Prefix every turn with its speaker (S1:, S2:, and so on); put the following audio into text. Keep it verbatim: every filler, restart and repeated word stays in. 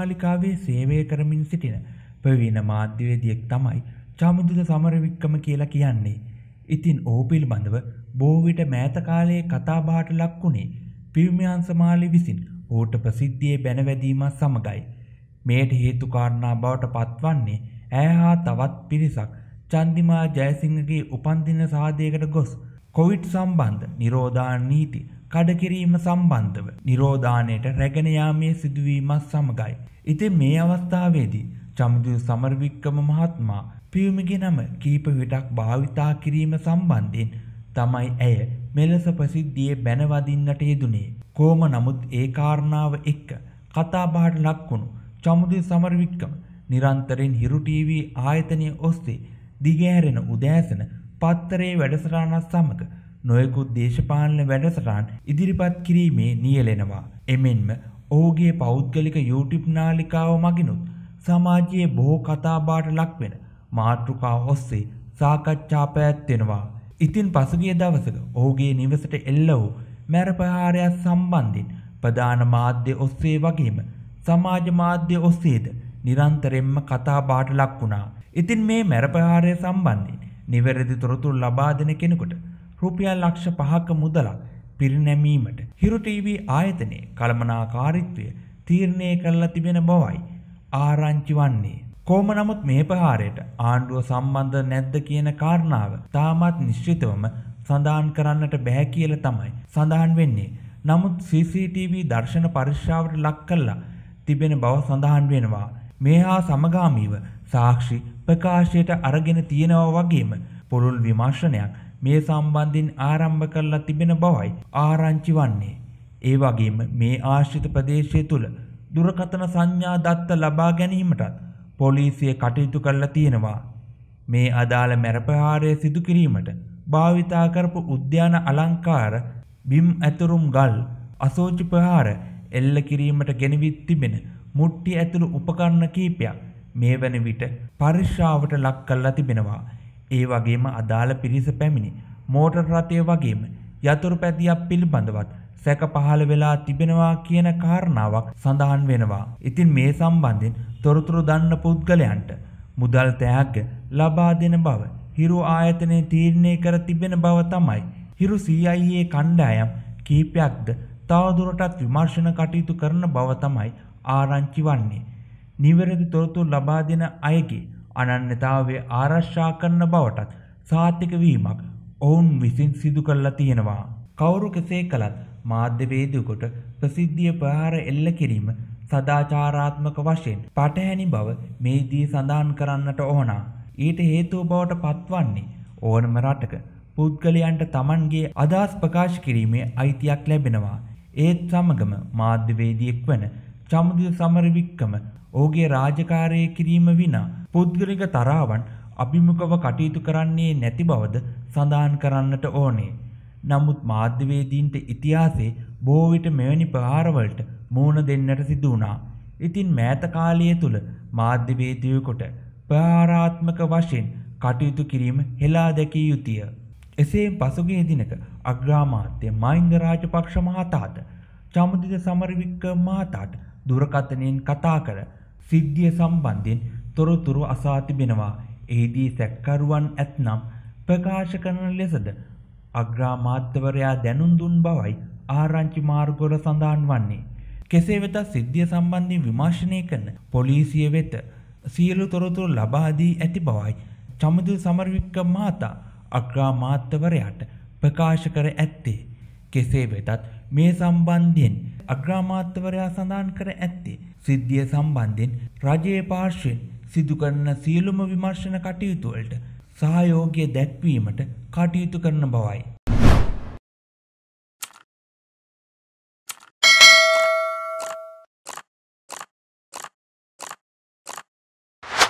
S1: නාලිකාවේ සේවය කරමින් සිටින ප්‍රවීණ මාධ්‍යවේදියෙක් තමයි චමින්දුද සමරවික්‍රම කියලා කියන්නේ. ඉතින් ඔහු පිළිබඳව බොහෝ විට මෑත කාලයේ කතාබහට ලක් වුණේ පියුමි හංසමාලි විසින් ඔහුට ප්‍රසිද්ධියේ බැනවැදීමත් සමගයි. මෙයට හේතු කාරණා බවට පත්වන්නේ ඇය හා තවත් පිරිසක් චන්දිමා ජයසිංහගේ උපන්දින සාදයකට ගොස් කොවිඩ් සම්බන්ධ නිරෝධායන නීති කඩකිරීම සම්බන්ධව නිරෝධානයට රැගෙන යාමේ සිදුවීමත් සමගයි. ඉතින් මේ අවස්ථාවේදී චමින්දුද සමරවික්‍රම මහත්මයා පියුමිගේ නම කීප විටක් භාවිතා කිරීම සම්බන්ධයෙන් තමයි ඇය මෙලෙස ප්‍රසිද්ධියේ බැනවදින්නට යෙදුනේ. කොහොම නමුත් ඒ කාරණාව එක්ක කතාබහට ලක්වුණු චමින්දුද සමරවික්‍රම නිරන්තරයෙන් හිරු ටීවී ආයතනය ඔස්සේ දිගහැරෙන උදෑසන පත්තරේ වැඩසටහනත් සමග නොයෙකුත් දේශපාලන වැඩසටහන් ඉදිරිපත් කිරීමේ නියැලෙනවා. එමෙන්ම ඔහුගේ පෞද්ගලික YouTube නාලිකාව මගිනුත් සමාජයේ බොහෝ කතාබහට ලක්වෙන මාතෘකා ඔස්සේ සාකච්ඡා පැවැත්වෙනවා. ඉතින් පසුගිය දවසක ඔහුගේ නිවසට එල්ල වූ මැරපහාරයක් සම්බන්ධයෙන් ප්‍රධාන මාධ්‍ය ඔස්සේ වගේම සමාජ මාධ්‍ය ඔස්සේද නිරන්තරයෙන්ම කතාබහට ලක් වුණා. ඉතින් මේ මැරපහාරය සම්බන්ධයෙන් නිවැරදි තොරතුරු ලබා දෙන කෙනෙකුට රුපියල් ලක්ෂ පහක මුදලක් පිරිනැමීමට හිරු ටීවී ආයතනයේ කළමනාකාරීත්වය තීරණය කරලා තිබෙන බවයි ආරංචි වන්නේ. කොහොම නමුත් මේ ප්‍රහාරයට ආණ්ඩුව සම්බන්ධ නැද්ද කියන කාරණාව තාමත් නිශ්චිතවම සඳහන් කරන්නට බෑ කියලා තමයි සඳහන් වෙන්නේ. නමුත් සී සී ටී වී දර්ශන පරීක්ෂාවට ලක් කළා තිබෙන බව සඳහන් වෙනවා. මේ හා සමගාමීව සාක්ෂි ප්‍රකාශයට අරගෙන තියෙනවා වගේම පුළුල් විමර්ශනයක් මේ සම්බන්ධයෙන් ආරම්භ කරලා තිබෙන බවයි ආරංචි වන්නේ. ඒ වගේම මේ ආශ්‍රිත ප්‍රදේශය තුල දුරකථන සංඥා දත්ත ලබා ගැනීමටත් පොලිසිය කටයුතු කරලා තියෙනවා. මේ අදාළ මැරපහාරය සිදු කිරීමට භාවිතා කරපු උද්‍යාන අලංකාර බිම් ඇතුරුම් ගල් අසෝචි ප්‍රහාර එල්ල කිරීමට ගෙනවිත් තිබෙන මුට්ටි ඇතුළු උපකරණ කීපයක් මේ වන විට පරීක්ෂාවට ලක් කරලා තිබෙනවා. ඒ වගේම අදාළ පිරිස පැමිණි මෝටර් රථය වගේම යතුරු පැදියක් පිළිබඳවත් සැක පහළ වෙලා තිබෙනවා කියන කාරණාවක් සඳහන් වෙනවා. ඉතින් මේ සම්බන්ධයෙන් තොරතුරු දන්න පුද්ගලයන්ට මුදල් තෑග්ග ලබා දෙන බව හිරු ආයතනයේ තීරණය කර තිබෙන බව තමයි හිරු සී අයි ඒ කණ්ඩායම් කීපයක්ද තවදුරටත් විමර්ශන කටයුතු කරන බව තමයි ආරංචි වන්නේ. නිවැරදි තොරතුරු ලබා දෙන අයගේ අනන්‍යතාවය ආරක්ෂා කරන බවටත් සාතික වීමක් ඔවුන් විසින් සිදු කරලා තියෙනවා. කවුරු කෙසේ කළත් මාධ්‍යවේදියෙකුට ප්‍රසිද්ධිය ප්‍රහාර එල්ල කිරීම සදාචාරාත්මක වශයෙන් පටහැනි බව මේදී සඳහන් කරන්නට ඕන. ඊට හේතුව බවට පත්වන්නේ ඕනම රටක පුද්ගලයන්ට Tamanගේ අදහස් ප්‍රකාශ කිරීමේ අයිතියක් ලැබෙනවා. ඒත් සමගම මාධ්‍යවේදියෙක් වන චමින්දුද සමරවික්‍රම ඔහුගේ රාජකාරිය කිරීම විනා පුද්ගලික තරාවන් අභිමුඛව කටයුතු කරන්නේ නැති බවද සඳහන් කරන්නට ඕනේ. නමුත් මාධ්‍යවේදීන්ට ඉතිහාසයේ බොහෝ විට මෙවැනි ප්‍රහාරවලට මුහුණ දෙන්නට සිදු වුණා. ඉතින් මෑත කාලය තුල මාධ්‍යවේදියෙකුට ප්‍රහාරාත්මක වශයෙන් කටයුතු කිරීම හෙලා දැකිය යුතුය. එසේ පසුගිය දිනක අග්‍රාමාත්‍ය මහින්ද රාජපක්ෂ මහතාට චමින්දුද සමරවික්‍රම මහතාට දුරකථනයෙන් කතා කර සිද්ධිය සම්බන්ධයෙන් තොරතුරු අසා තිබෙනවා. එහිදී සැකකරුවන් ඇතනම් ප්‍රකාශ කරන ලෙසද අග්‍රාමාත්‍යවරයා දැනුම් දුන් බවයි ආරංචි මාර්ගවල සඳහන් වන්නේ. කෙසේ වෙතත් සිද්ධිය සම්බන්ධයෙන් විමර්ශනය කරන පොලිසිය වෙත සියලු තොරතුරු ලබා දී ඇති බවයි චමින්දුද සමරවික්‍රම මහතා අග්‍රාමාත්‍යවරයාට ප්‍රකාශ කර ඇත්තේ. කෙසේ වෙතත් මේ සම්බන්ධයෙන් අග්‍රාමාත්‍යවරයා සඳහන් කර ඇත්තේ සිද්ධිය සම්බන්ධයෙන් රජයේ පාර්ශ්වයෙන් සිදු කරන සියලුම විමර්ශන කටයුතු වලට සහයෝගය දැක්වීමට කටයුතු කරන බවයි.